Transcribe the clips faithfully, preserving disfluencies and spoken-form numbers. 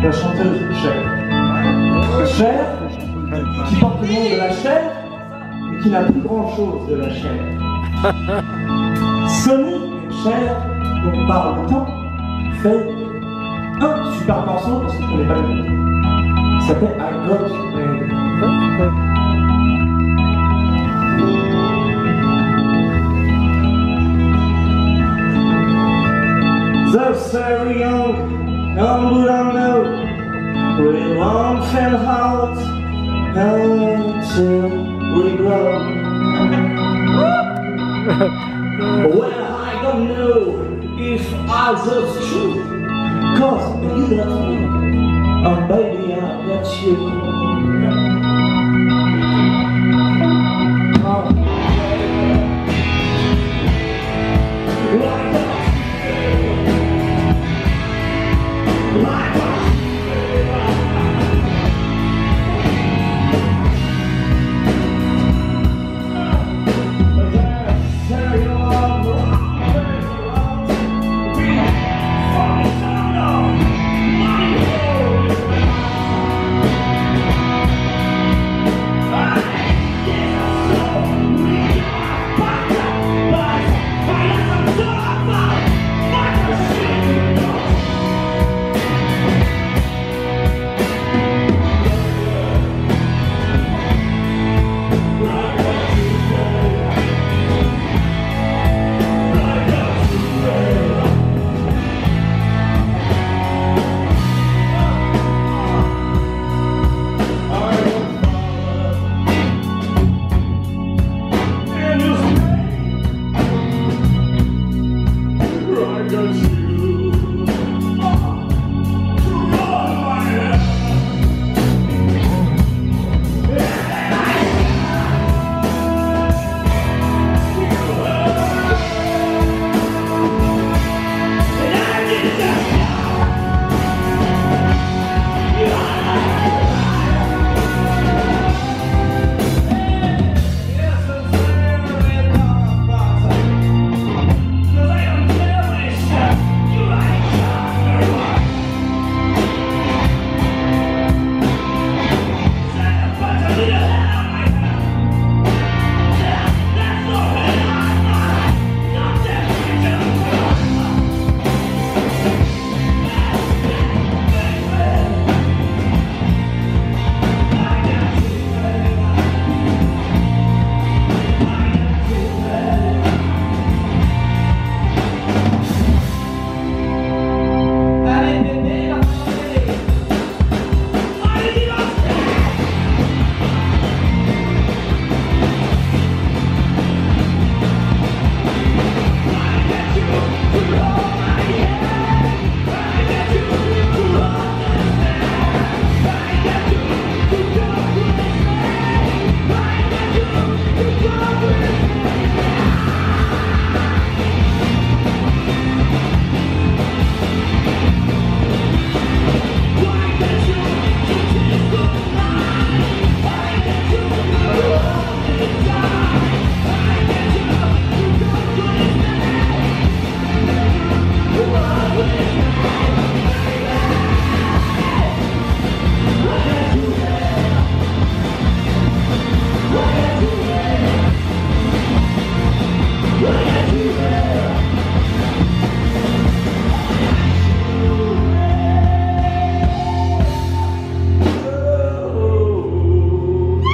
la chanteuse Cher. Cher, qui porte le nom de la chair, mais qui n'a plus grand-chose de la chair. Sony et Cher, dont on parle tout le temps, fait un super morceau parce qu'on ne connaît pas le nom. Il s'appelle I Got You. The very young, young but I know, we won't feel hot until we grow. Well, I don't know if I was true, cause you got me, and baby I got you. Oh.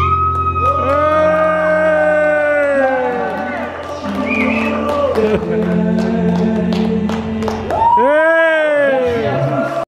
Yeah.